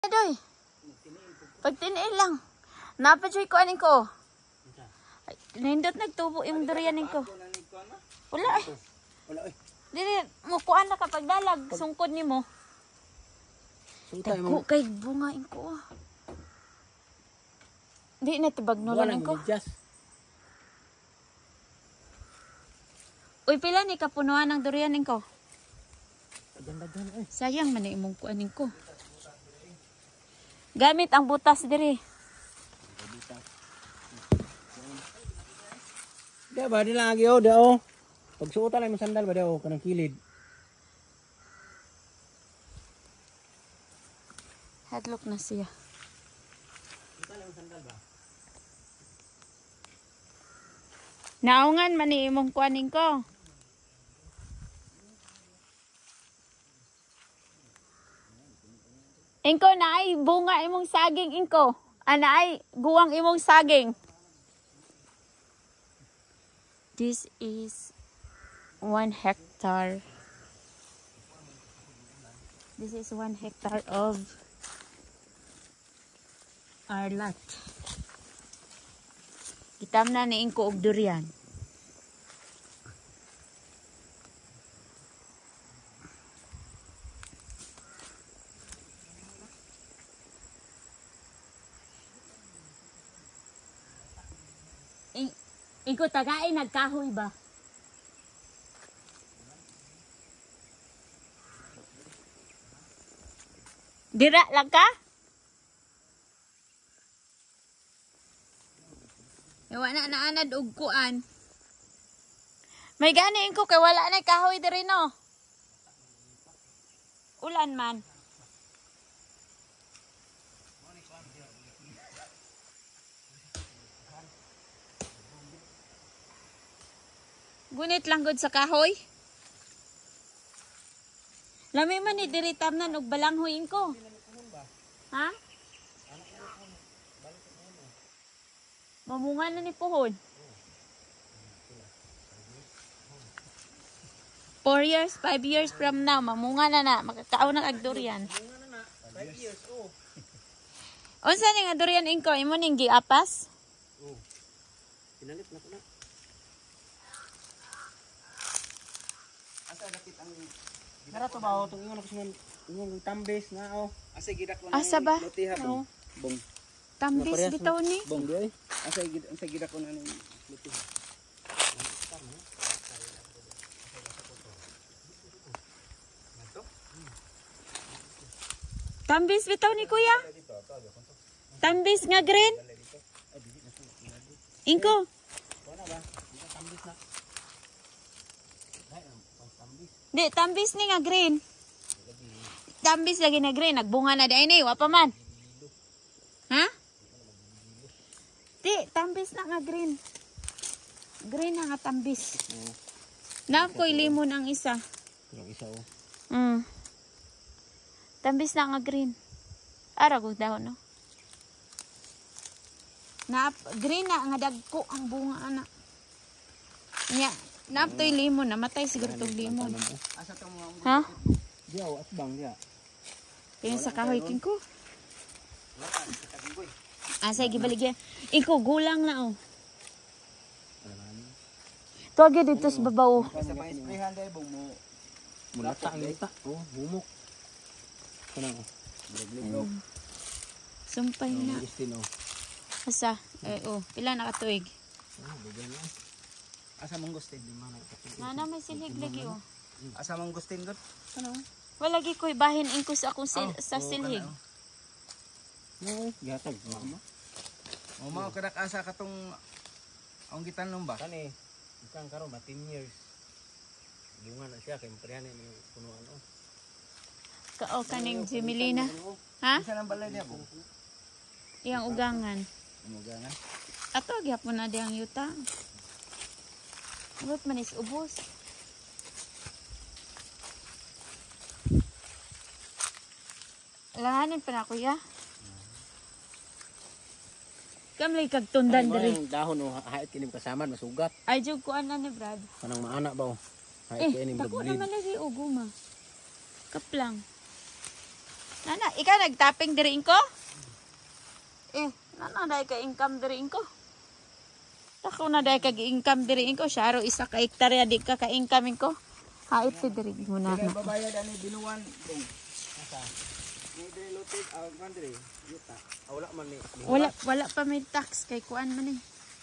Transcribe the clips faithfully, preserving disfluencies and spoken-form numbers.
Adoy. Pagtiniin lang. Napadyoy ko aning ko. Ay, nindot nagtubo yung durian ko. Wala eh. Wala eh. Dili mo kuan na kapag dalag sungkod nimo. Tagko kay bunga ko. Di na tibagnulan ko. Uy, pila ni kapunuan ng durian ko. Sayang man imong kuan ko. Gamit ang butas diri. Dia ba di lagi oh, dia oh. Pagsuotan ay mo sandal ba dia oh kanang kilid. Hadlock na siya. Naungan man ni imong kuaning ko. Ingko na ay bunga imong saging ingko. Ana ay guwang imong saging. This is one hectare. This is one hectare of our lot. Kitam na ni ingko og durian. Iko tagay nagkahoy ba? Dira lang ka? Yawa na naanad og kuan. May gani ko kay wala na kahoy diri no. Ulan man. Gunit lang gud sa kahoy. Lami man ni diri tamnan og balanghoy ko. Ha? Mamunga na ni puhon. Four years, five years from now, mamunga na na. Makakaon na kag durian. Five years oh. Unsa ni nga durian inko? Imo ning giapas? Oh. Pinalit na ko na. Asa dapat ang Nara to ba tong ingon ako sa ingon tambes na oh. Asa gidak ko na. Asa ba? No. Bong. Tambis bitaw ni. Bong di ay. Asa gid asa gidak ko na ning lutihan. Tambis bitaw ni kuya. Tambis nga green. Ingko. Di, tambis ni nga green. Tambis lagi na green. Nagbunga na di ni. Wapa man. Ha? Di, tambis na nga green. Green na nga tambis. Oh. Nakoy limon ang isa. Yung isa oh. Mm. Tambis na nga green. Ara gud daw no. Na green na nga dagko ang bunga ana. Nya, naptoy limon na matay siguro tong limon. Asa tong mga Ha? Diya at bang dia. Yung sa kahoy king ko. Asa gibaligya. Iko gulang na oh. Tuwag dito sa babaw. Sa pang sprayhan dai bong mo. Mulata ang lita. Oh, bumok. Kanang oh. Liglog. Sumpay na. Istino. Asa? Eh oh, pila na katuig. Ah, bigyan na. Asa mong gustin di man. Nana may silig lagi oh. Asa mong gustin gud? Ano? Wala gi koy bahin ingko sa akong sil sa silhig. No, gatag mama. O mao kadak asa katong ang gitanong ba? Kani. Isang karon ba ten years. Bunga na siya kay prehan ni punuan oh. Kao kaning Jimilina. Ha? Isa lang balay niya po. Iyang ugangan. Ugangan. Ato gyapon na diyang yuta. Ubot man is ubos. Langanin pa na kuya. Kamlay kag tundan diri. Ang dahon oh, hait kinim kasaman masugat. Ay jud ko ana ni Brad. Kanang maana ba oh. Hait Eh, kinim dako bleed. naman lagi uguma. Kaplang. Nana, ikaw nagtapping diriin ko? Eh, nana, dahil ka income diriin ko. Ako na dahil kag-income diriin ko. Syaro, isa ka hektarya, di ka ka-income ko. Hait ti diriin mo na. Kaya babayad ani binuwan. Bong. Asa? Ni diri lutit ang mandiri. Yuta. Wala man ni. Wala, wala pa may tax kay kuan man eh.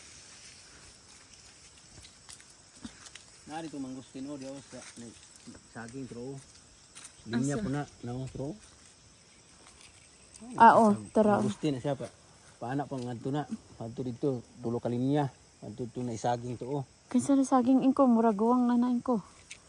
Nari to mangustin o diaw sa ni saging tro. Linya po na na tro. Ah, oh, tara. Mangustin na siya pa. Paana pang ngadto na. Adto dito tulo ka linya. Adto to na isaging to o. Kinsa na saging inko murag guwang na nain ko.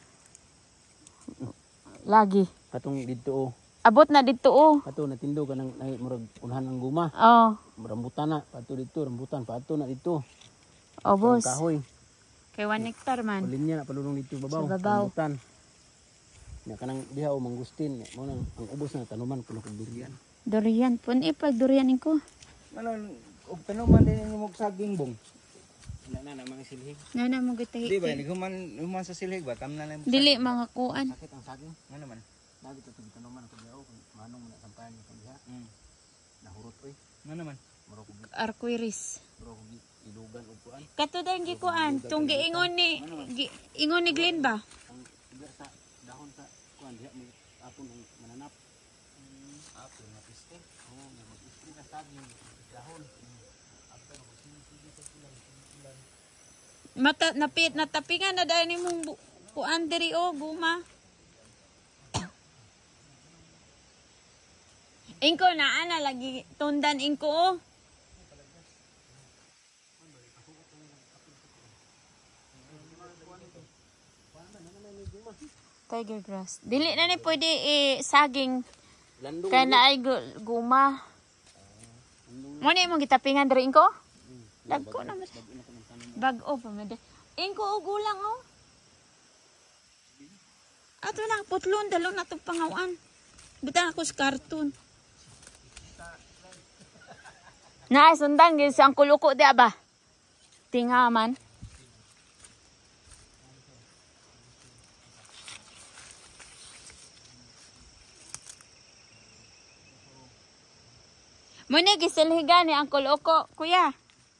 Lagi. Katong dito o. Abot na dito oh. Kato natindo ka ng ay murag unahan ng guma. Oh. Rambutan na, pato dito, rambutan, pato na dito. Oh, boss. Kahoy. Kay one hectare man. Linya na palulong dito babaw. Sa babaw. Rambutan. Nya kanang diha o mangustin, mo nang ang ubos na tanuman kuno kog durian. Durian pun ipag durian inko. Ano og tanuman din ni mog saging bong. Ina na namang silhig. Nana mo gitahi. Di ba ni human human sa silhig ba tam na lang. Dili mga kuan. Sakit ang saging. Ngano man? Dagi to tanuman ko diha o manong na sampayan ni diha. Mm. Nahurot oy. Ngano man? Muro ko Arcoiris. muro ko ilugan og kuan. Kato dahil gikuan. Tung giingon ni, gi, ingon ni Glenn ba? Ang iba sa dahon sa kuan diha may apon ang mananap. Mm. Apon na piste. Oh, may mag-piste na saging dahon. Apon ko sini-sini sa kulan, kulan. Mata napit natapingan na dahil ni mong bu- kuan diri o guma. Inko na ana lagi tundan inko o. Tiger grass. Dili na ni pwede eh, saging Landong. kaya na ay gu- guma. Mo ni mong gitapingan diri inko? Dagko na mas. Bag-o pa mede. Inko og gulang o. Ato na putlon dalon na tong pangawan. Bitaw ako sa karton. Na sundang gyud sa ang kuluko di ba? Tingaman. Muna gisilhigan ni ang kuluko, kuya.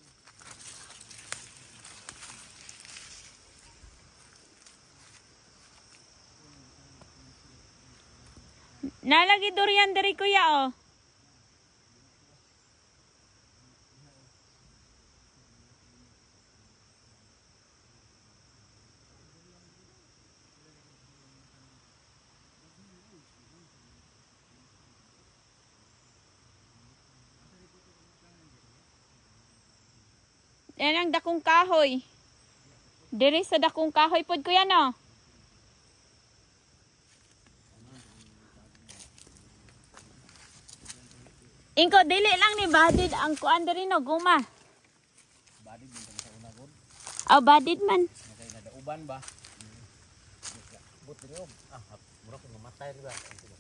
Nalagi durian dari kuya oh. Yan ang dakong kahoy. Diri sa dakong kahoy pod kuya no. Inko dili lang ni badid ang kuan diri no guma. Badid din sa una gud. Aw badid man. Nakay na uban ba? But diri og ah mura ko mamatay ri ba.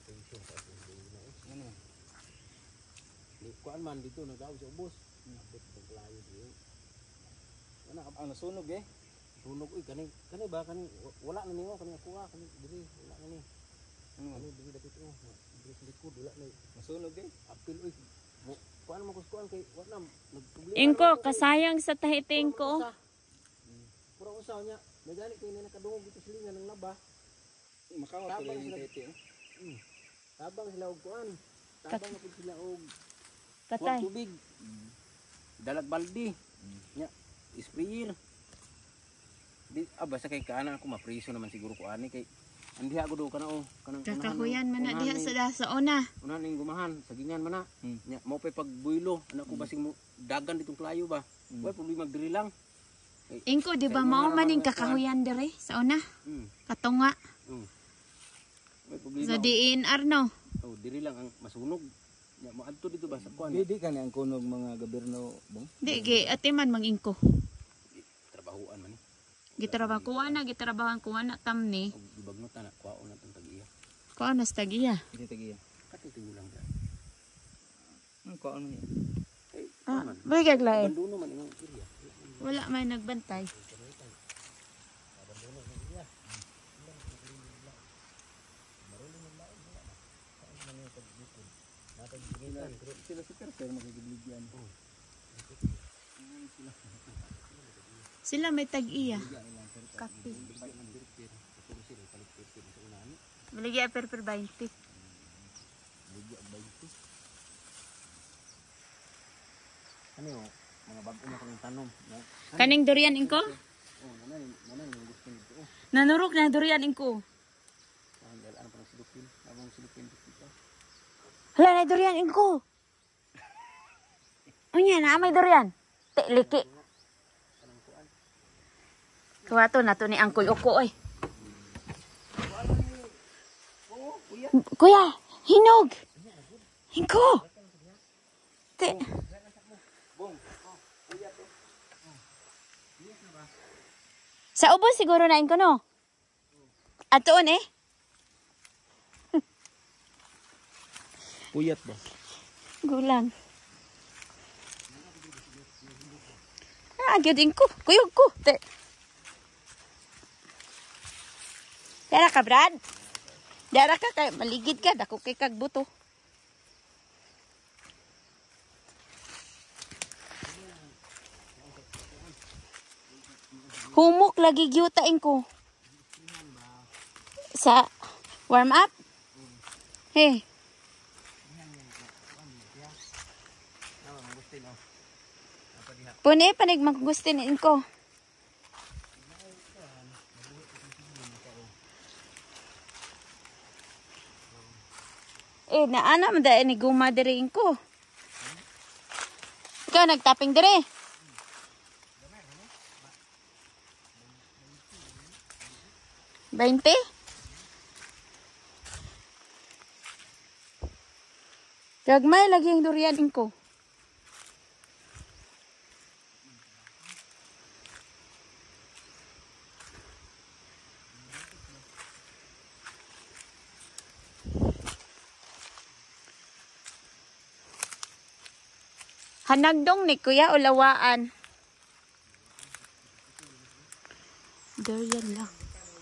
Ano? Di kuan man dito nagaw sa ubos. Nabot sa layo dito. Ana ang nasunog eh. Sunog uy kani kani ba kani wala na niyo kani kuha kani diri wala na ni. Ano ano diri dapit oh. Diri sa likod wala na nasunog eh. Apil uy. Mo kuan mo kuan kay wala nagproblema. Inko kasayang sa tahiting ko. Pura usaw niya. Nagali kay ni nakadungog dito sa linga ng laba. Makawat pala yung tete. Hmm. Tabang sila og kuan. Tabang na pud sila og Patay. tubig. Dalag baldi. Nya sprayer. Di aba sa kay kaana ako mapriso naman siguro ko ani kay andiha ko do kana o kanang Kakahuyan man na diha sa sa una. Una ning gumahan sagingan man na. Nya mo pay pagbuylo ana ko basing mo dagan ditong klayo ba. Way problema diri lang. Inko di ba mao maning kakahuyan diri sa una? Hmm. Katunga. Hmm. Way problema. Sa diin arno. Oh, diri lang ang masunog. Ya mo adto dito ba sa kuan? Di di kani ang kunog mga gobyerno bong. Di gi atiman mang inko. Trabahoan man ni. Gitrabaho kuha na gitrabahan kuha na tam ni. Og ibagnutan na kwaon na tong tag-iya. Kuha na sa tagiya. Di tagiya. Katitulo lang dyan. Ang kuan man. Eh, Ah, man. bagay lain. Abandono man imong area. Wala may nagbantay. Sila super pero magigibligyan. Sila may tag-iya. Kape. Maligya per per twenty. Ano yung mga bago na kong tanom. Kaning durian inko? Oh, nanay, nanay yung gusto nito. Oh, Nanurok na durian inko. ah, dahil ano pa ng silupin. Abang silupin dito. Hala na durian inko. Unya na may durian. Te liki. Kuha to na to ni Uncle Uko oy. Kuya, hinog. Inko. Te. Sa ubos siguro na inko no. Atoon eh. Puyat ba? Gulang. Ah, gyud ko. Kuyog ko. Te. Dara ka, Brad. Dara ka kay maligid ka dako kay kag buto. Humok lagi gyutain ko. Sa warm up. Hey. Pune panig magustin ko. Eh, naana man dahil ni guma diri ko. Ikaw nagtaping diri. Bainte? Gagmay lagi yung durian ko. Hanagdong ni Kuya Ulawaan. Durian lang.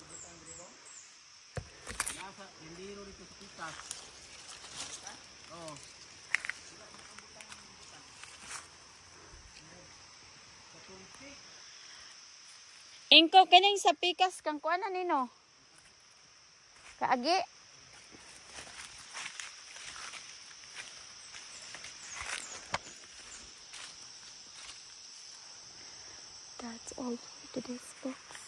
Ingko kining sa pikas kang kuana nino. Kaagi. That's all for today's box.